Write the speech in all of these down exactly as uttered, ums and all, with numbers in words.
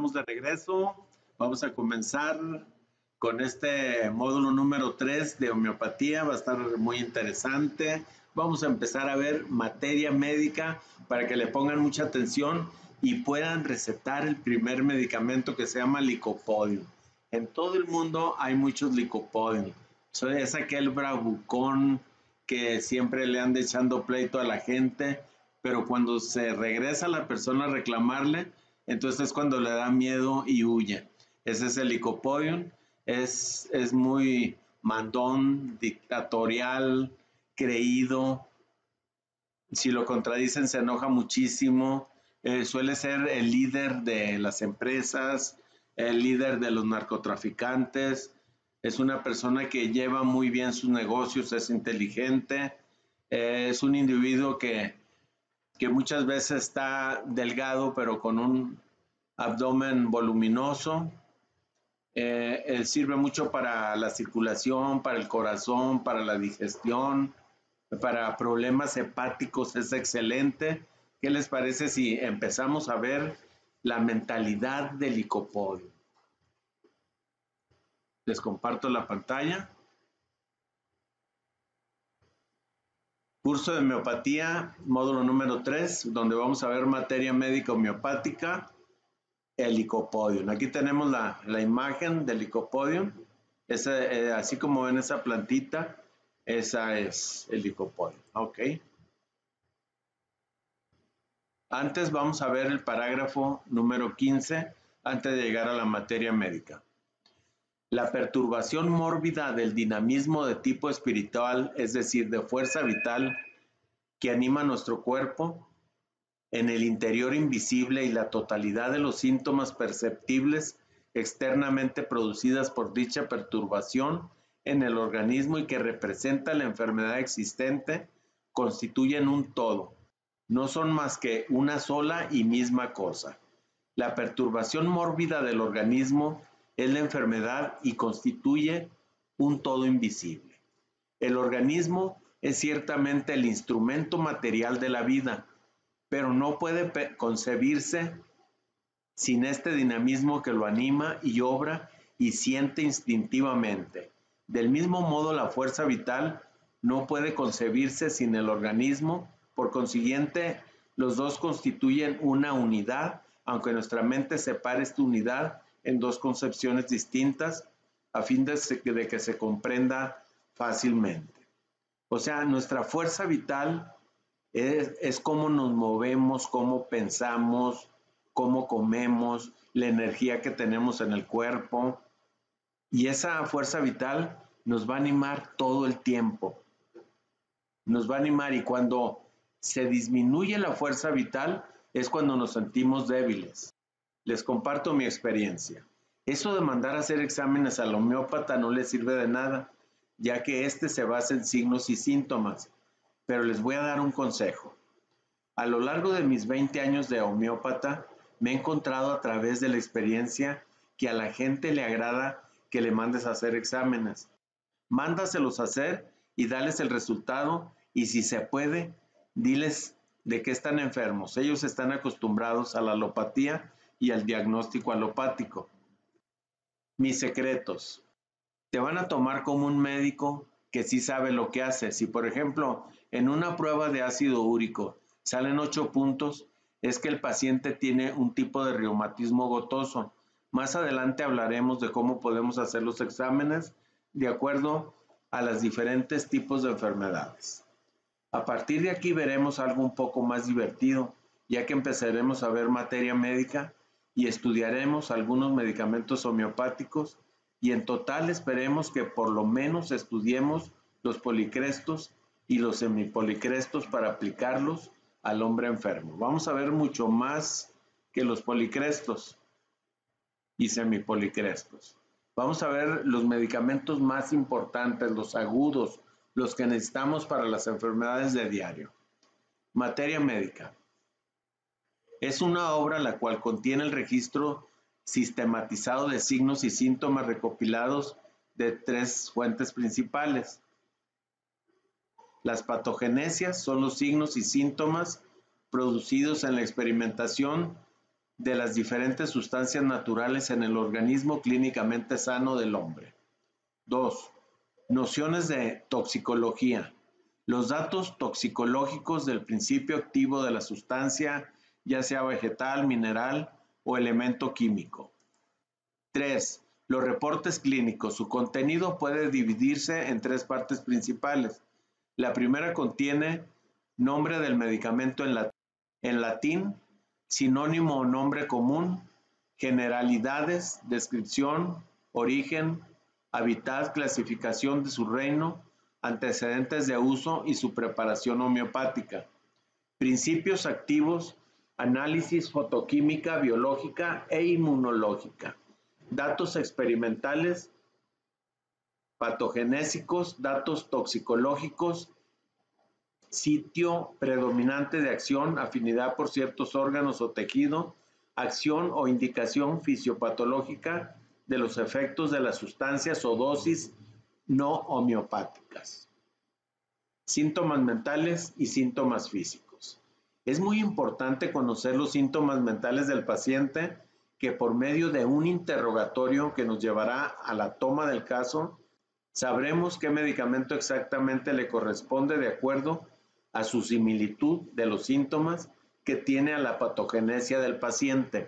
estamos de regreso. Vamos a comenzar con este módulo número tres de homeopatía. Va a estar muy interesante. Vamos a empezar a ver materia médica para que le pongan mucha atención y puedan recetar el primer medicamento que se llama licopodium. En todo el mundo hay muchos licopodium. Es aquel bravucón que siempre le anda echando pleito a la gente, pero cuando se regresa la persona a reclamarle, entonces es cuando le da miedo y huye. Ese es el licopodium. Es, es muy mandón, dictatorial, creído. Si lo contradicen se enoja muchísimo. Eh, suele ser el líder de las empresas, el líder de los narcotraficantes. Es una persona que lleva muy bien sus negocios, es inteligente. Eh, es un individuo que, que muchas veces está delgado, pero con un abdomen voluminoso. Eh, eh, sirve mucho para la circulación, para el corazón, para la digestión, para problemas hepáticos, es excelente. ¿Qué les parece si empezamos a ver la mentalidad del licopodio? Les comparto la pantalla. Curso de homeopatía, módulo número tres, donde vamos a ver materia médica homeopática, el licopodium. Aquí tenemos la, la imagen del licopodium. Esa, eh, así como ven esa plantita, esa es el licopodium. Ok. Antes vamos a ver el parágrafo número quince, antes de llegar a la materia médica. La perturbación mórbida del dinamismo de tipo espiritual, es decir, de fuerza vital, que anima nuestro cuerpo, en el interior invisible y la totalidad de los síntomas perceptibles externamente producidas por dicha perturbación en el organismo y que representa la enfermedad existente, constituyen un todo. No son más que una sola y misma cosa. La perturbación mórbida del organismo es la enfermedad y constituye un todo invisible. El organismo es ciertamente el instrumento material de la vida, pero no puede concebirse sin este dinamismo que lo anima y obra y siente instintivamente. Del mismo modo, la fuerza vital no puede concebirse sin el organismo. Por consiguiente, los dos constituyen una unidad, aunque nuestra mente separe esta unidad en dos concepciones distintas a fin de, de que se comprenda fácilmente. O sea, nuestra fuerza vital Es, es cómo nos movemos, cómo pensamos, cómo comemos, la energía que tenemos en el cuerpo. Y esa fuerza vital nos va a animar todo el tiempo. Nos va a animar, y cuando se disminuye la fuerza vital es cuando nos sentimos débiles. Les comparto mi experiencia. Eso de mandar a hacer exámenes al homeópata no le sirve de nada, ya que este se basa en signos y síntomas. Pero les voy a dar un consejo. A lo largo de mis veinte años de homeópata, me he encontrado a través de la experiencia que a la gente le agrada que le mandes a hacer exámenes. Mándaselos a hacer y dales el resultado, y si se puede, diles de qué están enfermos. Ellos están acostumbrados a la alopatía y al diagnóstico alopático. Mis secretos. Te van a tomar como un médico que sí sabe lo que hace. Si, por ejemplo, en una prueba de ácido úrico salen ocho puntos, es que el paciente tiene un tipo de reumatismo gotoso. Más adelante hablaremos de cómo podemos hacer los exámenes de acuerdo a los diferentes tipos de enfermedades. A partir de aquí veremos algo un poco más divertido, ya que empezaremos a ver materia médica y estudiaremos algunos medicamentos homeopáticos, y en total esperemos que por lo menos estudiemos los policrestos y los semipolicrestos para aplicarlos al hombre enfermo. Vamos a ver mucho más que los policrestos y semipolicrestos. Vamos a ver los medicamentos más importantes, los agudos, los que necesitamos para las enfermedades de diario. Materia médica. Es una obra la cual contiene el registro sistematizado de signos y síntomas recopilados de tres fuentes principales. Las patogenesias son los signos y síntomas producidos en la experimentación de las diferentes sustancias naturales en el organismo clínicamente sano del hombre. dos. Nociones de toxicología. Los datos toxicológicos del principio activo de la sustancia, ya sea vegetal, mineral o elemento químico. tres. Los reportes clínicos. Su contenido puede dividirse en tres partes principales. La primera contiene nombre del medicamento en latín, en latín, sinónimo o nombre común, generalidades, descripción, origen, hábitat, clasificación de su reino, antecedentes de uso y su preparación homeopática. Principios activos, análisis fotoquímica, biológica e inmunológica. Datos experimentales, patogenésicos, datos toxicológicos, sitio predominante de acción, afinidad por ciertos órganos o tejido, acción o indicación fisiopatológica de los efectos de las sustancias o dosis no homeopáticas. Síntomas mentales y síntomas físicos. Es muy importante conocer los síntomas mentales del paciente, que por medio de un interrogatorio que nos llevará a la toma del caso, sabremos qué medicamento exactamente le corresponde de acuerdo a su similitud de los síntomas que tiene a la patogenesia del paciente.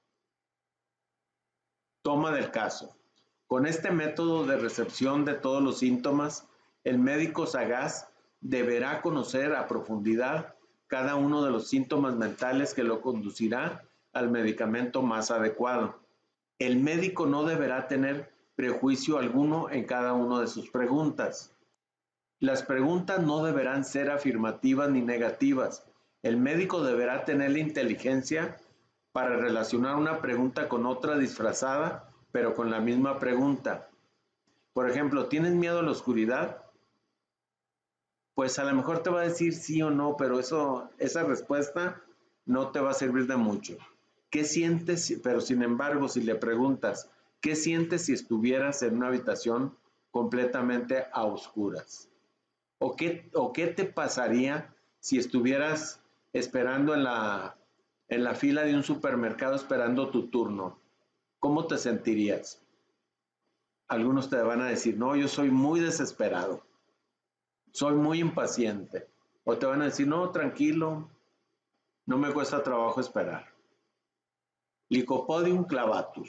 Toma del caso. Con este método de recepción de todos los síntomas, el médico sagaz deberá conocer a profundidad cada uno de los síntomas mentales que lo conducirá al medicamento más adecuado. El médico no deberá tener prejuicio alguno en cada una de sus preguntas. Las preguntas no deberán ser afirmativas ni negativas. El médico deberá tener la inteligencia para relacionar una pregunta con otra disfrazada, pero con la misma pregunta. Por ejemplo, ¿tienes miedo a la oscuridad? Pues a lo mejor te va a decir sí o no, pero eso, esa respuesta no te va a servir de mucho. ¿Qué sientes? Pero sin embargo, si le preguntas, ¿qué sientes si estuvieras en una habitación completamente a oscuras? ¿O qué, o qué te pasaría si estuvieras esperando en la, en la fila de un supermercado esperando tu turno? ¿Cómo te sentirías? Algunos te van a decir, no, yo soy muy desesperado, soy muy impaciente. O te van a decir, no, tranquilo, no me cuesta trabajo esperar. Lycopodium clavatus.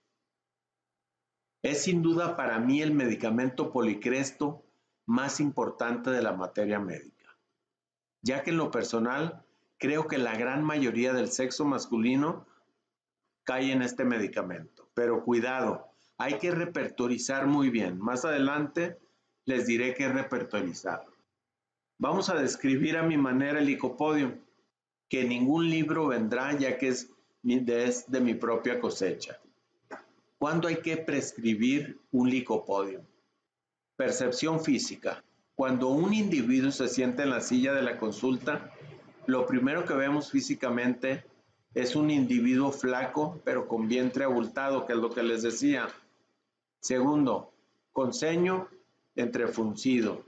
Es sin duda para mí el medicamento policresto más importante de la materia médica, ya que en lo personal creo que la gran mayoría del sexo masculino cae en este medicamento. Pero cuidado, hay que repertorizar muy bien. Más adelante les diré qué repertorizar. Vamos a describir a mi manera el Lycopodium, que ningún libro vendrá ya que es de, de mi propia cosecha. ¿Cuándo hay que prescribir un Lycopodium? Percepción física. Cuando un individuo se sienta en la silla de la consulta, lo primero que vemos físicamente es un individuo flaco, pero con vientre abultado, que es lo que les decía. Segundo, con ceño entrefruncido.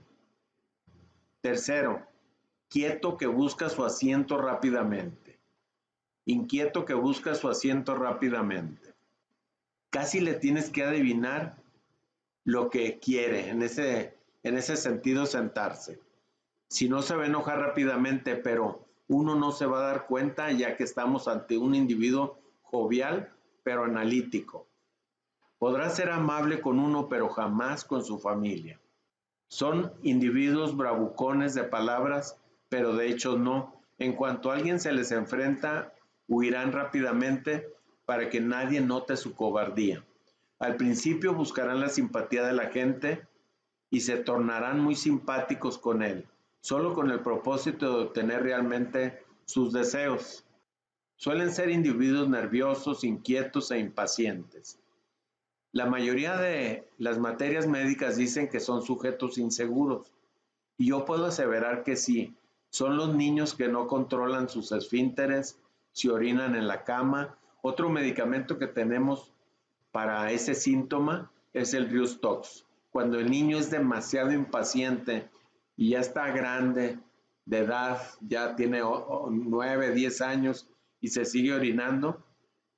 Tercero, quieto que busca su asiento rápidamente. Inquieto que busca su asiento rápidamente. Casi le tienes que adivinar lo que quiere, en ese, en ese sentido sentarse. Si no se va a enojar rápidamente, pero uno no se va a dar cuenta ya que estamos ante un individuo jovial, pero analítico. Podrá ser amable con uno, pero jamás con su familia. Son individuos bravucones de palabras, pero de hecho no. En cuanto a alguien se les enfrenta, huirán rápidamente para que nadie note su cobardía. Al principio buscarán la simpatía de la gente y se tornarán muy simpáticos con él, solo con el propósito de obtener realmente sus deseos. Suelen ser individuos nerviosos, inquietos e impacientes. La mayoría de las materias médicas dicen que son sujetos inseguros, y yo puedo aseverar que sí, son los niños que no controlan sus esfínteres, si orinan en la cama. Otro medicamento que tenemos para ese síntoma es el Rius-Tox. Cuando el niño es demasiado impaciente y ya está grande de edad, ya tiene nueve, diez años y se sigue orinando,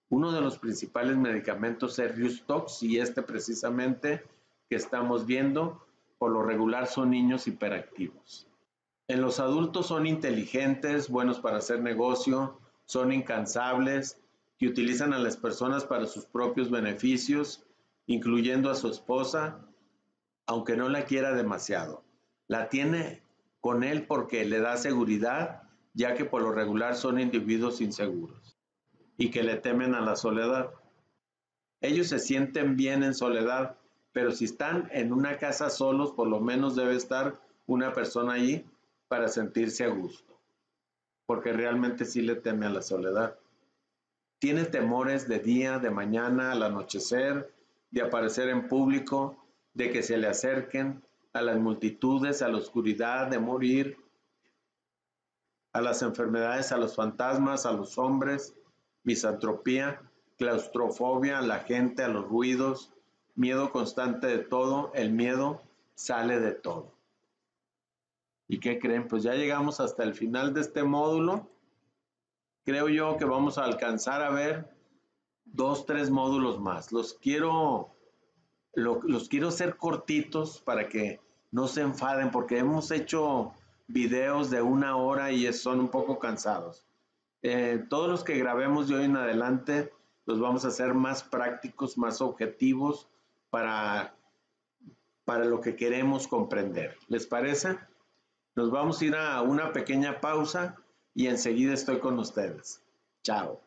Uno de los principales medicamentos es Ryustox y este precisamente que estamos viendo, por lo regular son niños hiperactivos. En los adultos son inteligentes, buenos para hacer negocio, son incansables, que utilizan a las personas para sus propios beneficios, incluyendo a su esposa, aunque no la quiera demasiado. La tiene con él porque le da seguridad, ya que por lo regular son individuos inseguros y que le temen a la soledad. Ellos se sienten bien en soledad, pero si están en una casa solos, por lo menos debe estar una persona allí para sentirse a gusto, porque realmente sí le teme a la soledad. Tiene temores de día, de mañana, al anochecer, de aparecer en público, de que se le acerquen, a las multitudes, a la oscuridad, de morir, a las enfermedades, a los fantasmas, a los hombres, misantropía, claustrofobia, a la gente, a los ruidos, miedo constante de todo. El miedo sale de todo. ¿Y qué creen? Pues ya llegamos hasta el final de este módulo. Creo yo que vamos a alcanzar a ver dos, tres módulos más. Los quiero, lo, los quiero hacer cortitos para que no se enfaden, porque hemos hecho videos de una hora y son un poco cansados. Eh, todos los que grabemos de hoy en adelante los vamos a hacer más prácticos, más objetivos para, para lo que queremos comprender. ¿Les parece? Nos vamos a ir a una pequeña pausa y enseguida estoy con ustedes. Chao.